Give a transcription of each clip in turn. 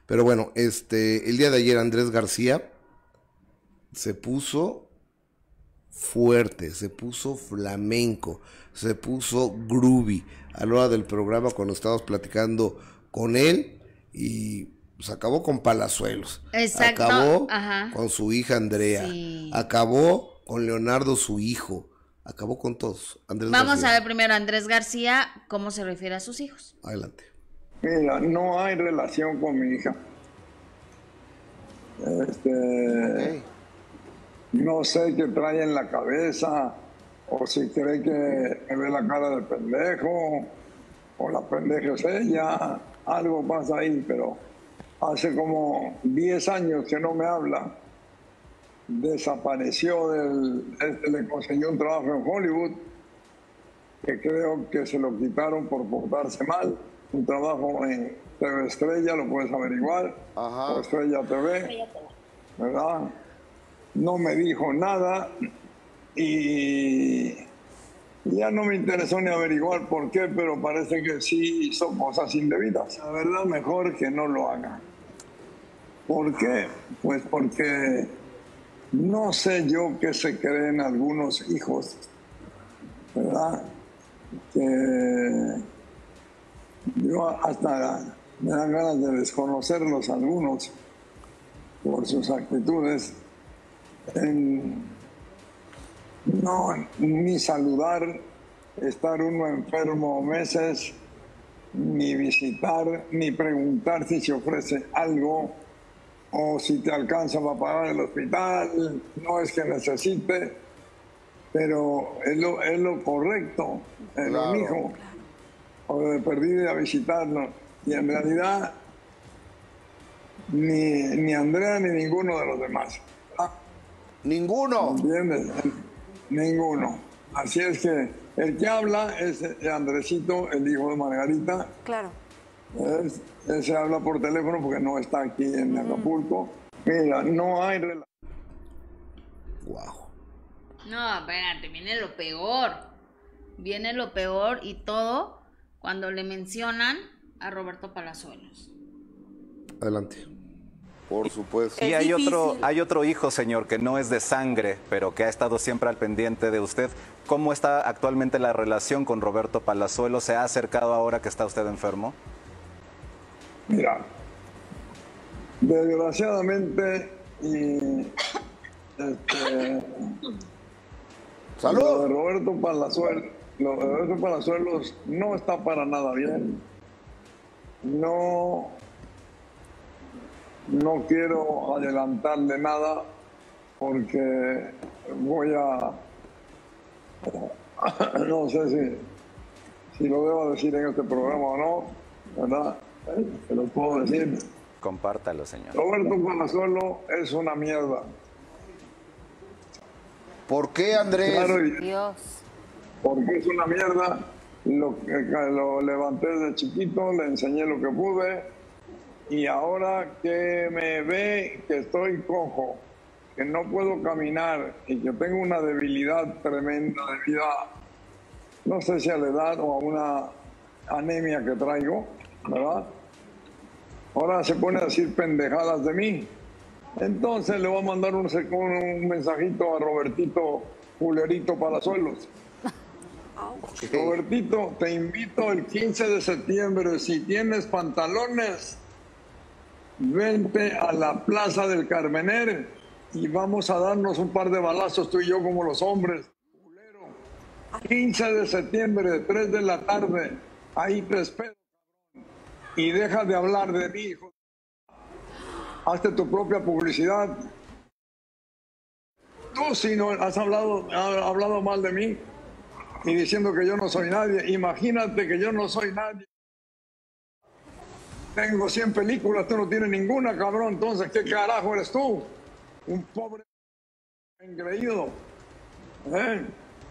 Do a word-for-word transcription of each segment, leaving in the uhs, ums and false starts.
Pero bueno, este, el día de ayer Andrés García se puso fuerte, se puso flamenco, se puso groovy a la hora del programa cuando estábamos platicando con él y pues acabó con Palazuelos. Exacto. Acabó Ajá. con su hija Andrea. Sí. Acabó con Leonardo, su hijo. Acabó con todos. Andrés Vamos García. a ver primero Andrés García, cómo se refiere a sus hijos. Adelante. Mira, no hay relación con mi hija. Este, okay. No sé qué trae en la cabeza, o si cree que me ve la cara de pendejo, o la pendeja es ella, algo pasa ahí, pero hace como diez años que no me habla. Desapareció del, este, le consiguió un trabajo en Hollywood, que creo que se lo quitaron por portarse mal. Un trabajo en T V Estrella, lo puedes averiguar, Ajá. o Estrella T V, ¿verdad? No me dijo nada y ya no me interesó ni averiguar por qué, pero parece que sí hizo cosas indebidas. La verdad, mejor que no lo haga. ¿Por qué? Pues porque no sé yo qué se creen algunos hijos, ¿verdad? Que yo hasta me dan ganas de desconocerlos algunos por sus actitudes. En no, ni saludar, estar uno enfermo meses, ni visitar, ni preguntar si se ofrece algo o si te alcanza para pagar el hospital. No es que necesite, pero es lo, es lo correcto, es claro. Lo hijo. O de perdido a visitarnos. Y en realidad, ni, ni Andrea ni ninguno de los demás. ¿Ah? ¿Ninguno? ¿Entiendes? Ninguno. Así es que el que habla es Andresito, el hijo de Margarita. Claro. Es, ese habla por teléfono porque no está aquí en Acapulco. Mira, no hay relación. Wow. No, espérate, viene lo peor. Viene lo peor y todo cuando le mencionan a Roberto Palazuelos. Adelante. Por supuesto. Y hay otro, hay otro hijo, señor, que no es de sangre, pero que ha estado siempre al pendiente de usted. ¿Cómo está actualmente la relación con Roberto Palazuelos? ¿Se ha acercado ahora que está usted enfermo? Mira, desgraciadamente, y, este, ¡Salud! Lo de Roberto Palazuelos, lo de Roberto Palazuelos no está para nada bien. No, no quiero adelantarle nada porque voy a, no sé si, si lo debo decir en este programa o no, ¿verdad? Se lo puedo decir. Compártalo, señor. Roberto Palazuelos es una mierda. ¿Por qué, Andrés? Claro, Dios. Porque es una mierda. Lo, lo levanté desde chiquito, le enseñé lo que pude y ahora que me ve que estoy cojo, que no puedo caminar y que tengo una debilidad tremenda debido a, no sé si a la edad o a una anemia que traigo, ¿verdad? Ahora se pone a decir pendejadas de mí. Entonces le voy a mandar un, un mensajito a Robertito Julerito Palazuelos. Okay. Robertito, te invito el quince de septiembre, si tienes pantalones, vente a la Plaza del Carmener y vamos a darnos un par de balazos tú y yo como los hombres. quince de septiembre, tres de la tarde, ahí te espero. Y deja de hablar de mí, hijo. Hazte tu propia publicidad. Tú si no has hablado, has hablado mal de mí y diciendo que yo no soy nadie. Imagínate que yo no soy nadie. Tengo cien películas, tú no tienes ninguna, cabrón. Entonces, ¿qué carajo eres tú? Un pobre engreído. ¿Eh?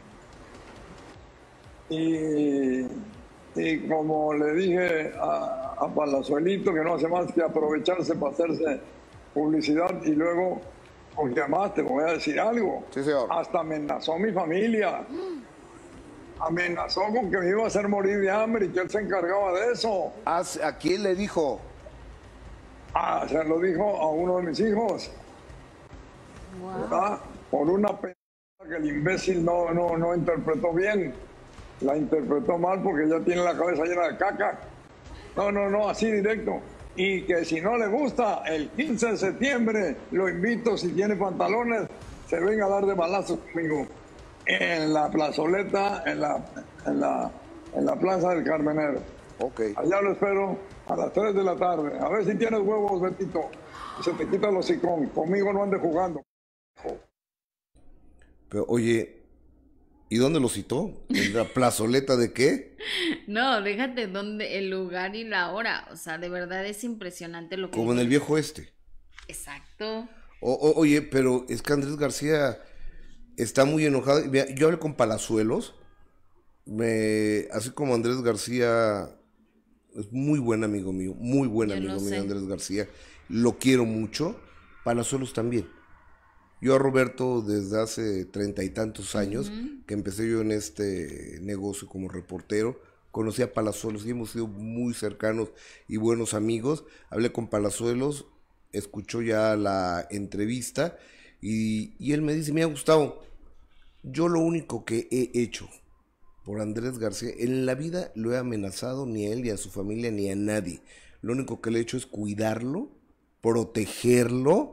Y... Y como le dije a, a Palazuelito, que no hace más que aprovecharse para hacerse publicidad y luego, porque además te voy a decir algo, sí, señor. Hasta amenazó a mi familia, amenazó con que me iba a hacer morir de hambre y que él se encargaba de eso. ¿A, a quién le dijo? Ah, se lo dijo a uno de mis hijos. Wow. ¿Verdad? Por una pena que el imbécil no, no, no interpretó bien. La interpretó mal porque ya tiene la cabeza llena de caca. No, no, no, así directo. Y que si no le gusta, el quince de septiembre lo invito, si tiene pantalones, se venga a dar de balazos conmigo. En la plazoleta, en la, en la, en la Plaza del Carmenero. Okay. Allá lo espero a las tres de la tarde. A ver si tienes huevos, Betito. Se te quita el hocicón. Conmigo no andes jugando. Pero, oye, ¿y dónde lo citó? ¿En la plazoleta de qué? No, déjate dónde, el lugar y la hora. O sea, de verdad es impresionante lo que... Como en el viejo este. Exacto. O, o, oye, pero es que Andrés García está muy enojado. Yo hablé con Palazuelos. Me, así como Andrés García es muy buen amigo mío, muy buen Yo amigo lo mío sé. Andrés García. Lo quiero mucho. Palazuelos también. Yo a Roberto desde hace treinta y tantos años, uh-huh. que empecé yo en este negocio como reportero, conocí a Palazuelos y hemos sido muy cercanos y buenos amigos. Hablé con Palazuelos, escuchó ya la entrevista y, y él me dice, mira Gustavo, yo lo único que he hecho por Andrés García, en la vida lo he amenazado ni a él, ni a su familia, ni a nadie. Lo único que le he hecho es cuidarlo, protegerlo,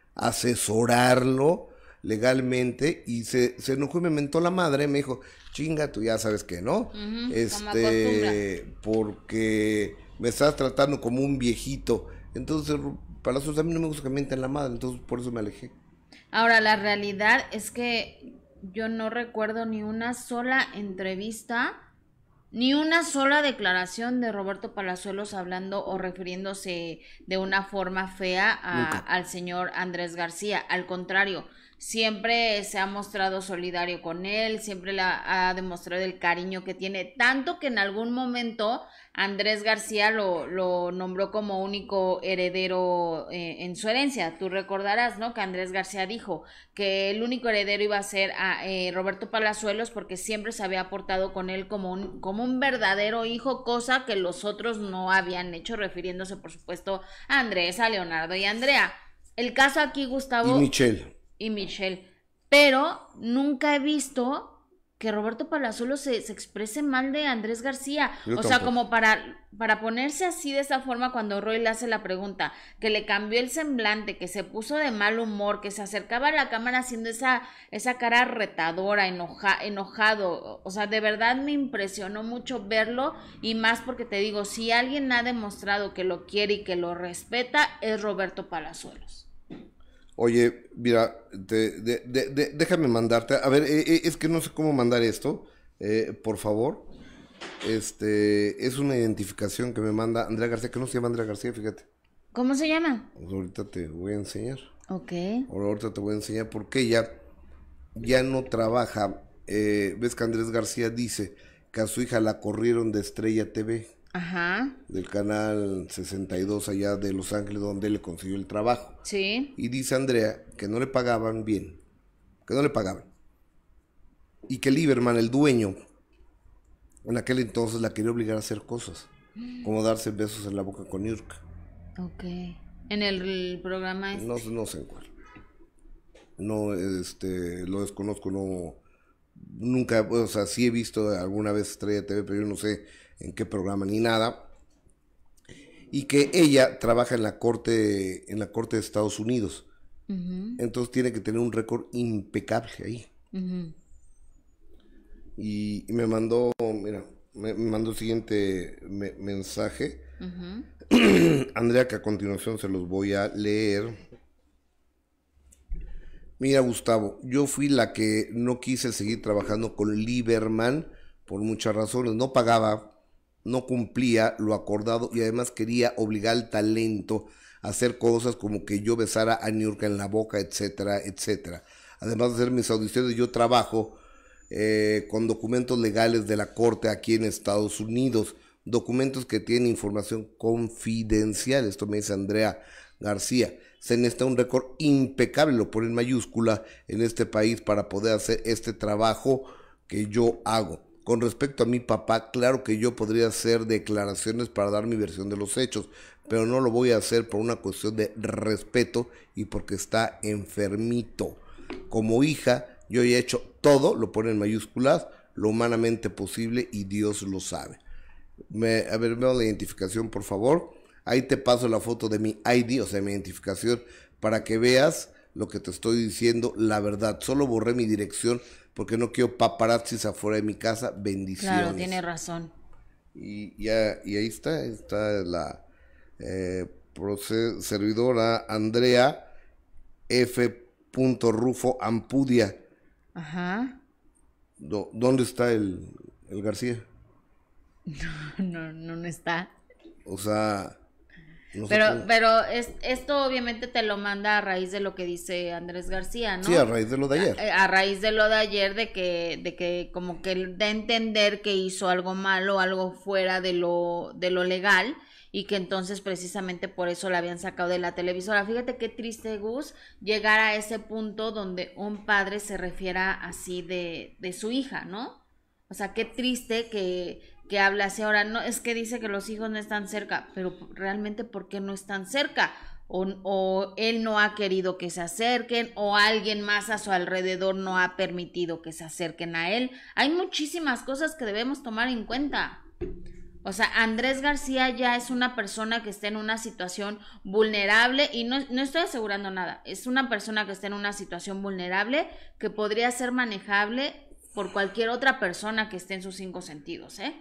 asesorarlo legalmente, y se, se enojó y me mentó la madre, me dijo, chinga, tú ya sabes que no, uh-huh, este, porque me estás tratando como un viejito. Entonces, Palazuelos, a mí no me gusta que me mienten la madre, entonces por eso me alejé. Ahora, la realidad es que yo no recuerdo ni una sola entrevista, ni una sola declaración de Roberto Palazuelos hablando o refiriéndose de una forma fea a, al señor Andrés García. Al contrario, siempre se ha mostrado solidario con él, siempre le ha, ha demostrado el cariño que tiene, tanto que en algún momento Andrés García lo, lo nombró como único heredero eh, en su herencia. Tú recordarás, ¿no?, que Andrés García dijo que el único heredero iba a ser a eh, Roberto Palazuelos, porque siempre se había portado con él como un, como un verdadero hijo, cosa que los otros no habían hecho, refiriéndose por supuesto a Andrés, a Leonardo y a Andrea. El caso aquí, Gustavo... Y Michelle. Y Michelle. Pero nunca he visto que Roberto Palazuelos se, se exprese mal de Andrés García. Yo o tampoco. sea, como para, para ponerse así de esa forma cuando Roy le hace la pregunta, que le cambió el semblante, que se puso de mal humor, que se acercaba a la cámara haciendo esa, esa cara retadora, enoja, enojado. O sea, de verdad me impresionó mucho verlo, y más porque te digo, si alguien ha demostrado que lo quiere y que lo respeta, es Roberto Palazuelos. Oye, mira, te, de, de, de, déjame mandarte, a ver, eh, es que no sé cómo mandar esto, eh, por favor. Este, es una identificación que me manda Andrea García, que no se llama Andrea García, fíjate. ¿Cómo se llama? Pues ahorita te voy a enseñar. Ok. Ahorita te voy a enseñar porque ella ya no trabaja. Eh, ves que Andrés García dice que a su hija la corrieron de Estrella T V. Ajá. Del canal sesenta y dos allá de Los Ángeles, donde le consiguió el trabajo. Sí. Y dice Andrea que no le pagaban bien, que no le pagaban. Y que Lieberman, el dueño, en aquel entonces la quería obligar a hacer cosas, como darse besos en la boca con Niurka. Ok. En el, el programa este. No, no sé en cuál. No, este, lo desconozco, no, nunca, o sea, sí he visto alguna vez Estrella T V, pero yo no sé en qué programa ni nada. Y que ella trabaja en la corte, en la corte de Estados Unidos. Uh-huh. Entonces tiene que tener un récord impecable ahí. Uh-huh. Y, y me mandó, mira, me, me mandó el siguiente me, mensaje. Uh-huh. Andrea, que a continuación se los voy a leer. Mira, Gustavo, yo fui la que no quise seguir trabajando con Lieberman por muchas razones. No pagaba, no cumplía lo acordado y además quería obligar al talento a hacer cosas como que yo besara a Niurka en la boca, etcétera, etcétera. Además de hacer mis audiciones, yo trabajo eh, con documentos legales de la corte aquí en Estados Unidos, documentos que tienen información confidencial. Esto me dice Andrea García. Se necesita un récord impecable, lo pone en mayúscula, en este país para poder hacer este trabajo que yo hago. Con respecto a mi papá, claro que yo podría hacer declaraciones para dar mi versión de los hechos, pero no lo voy a hacer por una cuestión de respeto y porque está enfermito. Como hija, yo he hecho todo, lo pone en mayúsculas, lo humanamente posible y Dios lo sabe. Me, a ver, veo la identificación, por favor. Ahí te paso la foto de mi I D, o sea, mi identificación, para que veas lo que te estoy diciendo, la verdad. Solo borré mi dirección porque no quiero paparazzis afuera de mi casa. Bendiciones. Claro, tiene razón. Y, ya, y ahí está, está la eh, servidora Andrea F. Rufo Ampudia. Ajá. Do, ¿Dónde está el, el García? No, no, no, no está. O sea... No pero pero es, esto obviamente te lo manda a raíz de lo que dice Andrés García, ¿no? Sí, a raíz de lo de ayer. A, a raíz de lo de ayer, de que, de que como que da a entender que hizo algo malo, algo fuera de lo, de lo legal, y que entonces precisamente por eso la habían sacado de la televisora. Fíjate qué triste, Gus, llegar a ese punto donde un padre se refiera así de, de su hija, ¿no? O sea, qué triste que, que habla así. Ahora, no, es que dice que los hijos no están cerca, pero realmente ¿por qué no están cerca? O, o él no ha querido que se acerquen, o alguien más a su alrededor no ha permitido que se acerquen a él. Hay muchísimas cosas que debemos tomar en cuenta. O sea, Andrés García ya es una persona que está en una situación vulnerable, y no, no estoy asegurando nada, es una persona que está en una situación vulnerable que podría ser manejable por cualquier otra persona que esté en sus cinco sentidos, ¿eh?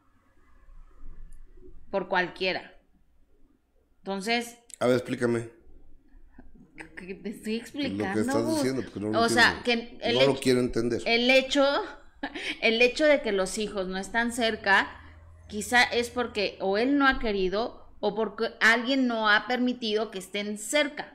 Por cualquiera. Entonces... A ver, explícame. Que te estoy explicando. Lo que estás diciendo, porque no lo o entiendo. sea, que el no hecho, lo quiero entender. El hecho, el hecho de que los hijos no están cerca, quizá es porque o él no ha querido o porque alguien no ha permitido que estén cerca.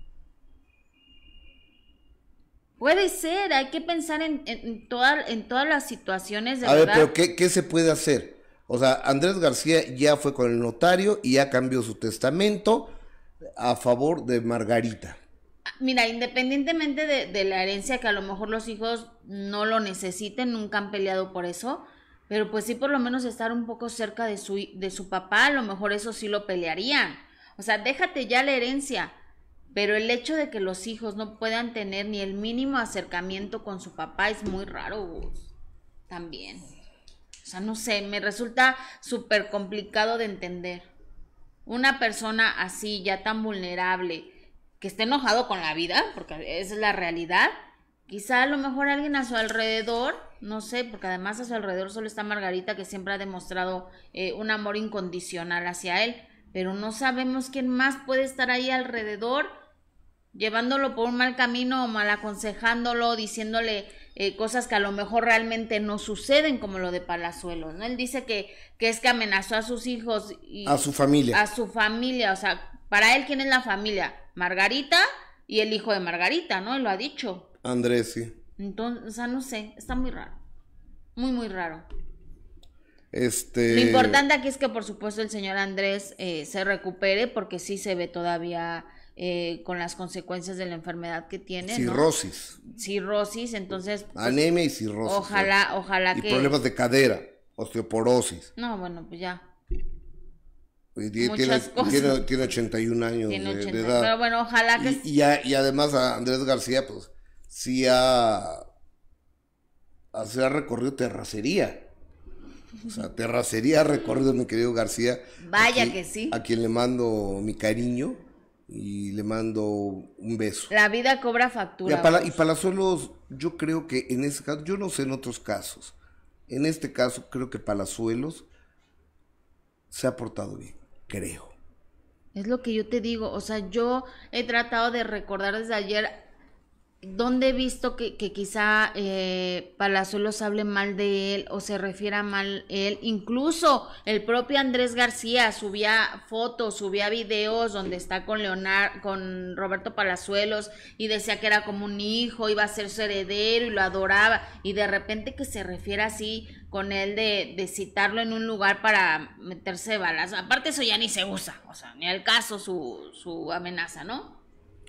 Puede ser, hay que pensar en, en, en, toda, en todas las situaciones de A verdad. ver, pero ¿qué, ¿qué se puede hacer? O sea, Andrés García ya fue con el notario y ya cambió su testamento a favor de Margarita. Mira, independientemente de, de la herencia, que a lo mejor los hijos no lo necesiten, nunca han peleado por eso, pero pues sí por lo menos estar un poco cerca de su, de su papá, a lo mejor eso sí lo pelearían. O sea, déjate ya la herencia, pero el hecho de que los hijos no puedan tener ni el mínimo acercamiento con su papá es muy raro, Gus. También. O sea, no sé, me resulta súper complicado de entender. Una persona así, ya tan vulnerable, que esté enojado con la vida, porque esa es la realidad, quizá a lo mejor alguien a su alrededor, no sé, porque además a su alrededor solo está Margarita, que siempre ha demostrado eh, un amor incondicional hacia él, pero no sabemos quién más puede estar ahí alrededor, llevándolo por un mal camino o mal aconsejándolo, diciéndole eh, cosas que a lo mejor realmente no suceden, como lo de Palazuelos, ¿no? Él dice que, que es que amenazó a sus hijos y a su familia. A su familia, o sea, para él, ¿quién es la familia? Margarita y el hijo de Margarita, ¿no? Él lo ha dicho. Andrés, sí. Entonces, o sea, no sé, está muy raro. Muy, muy raro. Este... Lo importante aquí es que, por supuesto, el señor Andrés eh, se recupere, porque sí se ve todavía eh, con las consecuencias de la enfermedad que tiene, cirrosis. ¿no? Cirrosis, entonces... Pues, anemia y cirrosis. Ojalá, ¿no? ojalá y que... Y problemas de cadera, osteoporosis. No, bueno, pues ya. Y tiene, tiene, tiene, tiene ochenta y un años tiene de, ochenta, de edad. Pero bueno, ojalá que... Y, y, a, y además a Andrés García, pues, sí ha... se ha recorrido terracería. O sea, terracería ha recorrido mi querido García. Vaya aquí, que sí. A quien le mando mi cariño y le mando un beso. La vida cobra factura. Y, Pala, y Palazuelos, yo creo que en este caso, yo no sé en otros casos, en este caso creo que Palazuelos se ha portado bien, creo. Es lo que yo te digo, o sea, yo he tratado de recordar desde ayer donde he visto que, que quizá eh, Palazuelos hable mal de él o se refiera mal él. Incluso el propio Andrés García subía fotos, subía videos donde está con Leonardo, con Roberto Palazuelos, y decía que era como un hijo, iba a ser su heredero y lo adoraba, y de repente que se refiera así con él de, de citarlo en un lugar para meterse balas. Aparte eso ya ni se usa, o sea, ni al caso su, su amenaza, ¿no?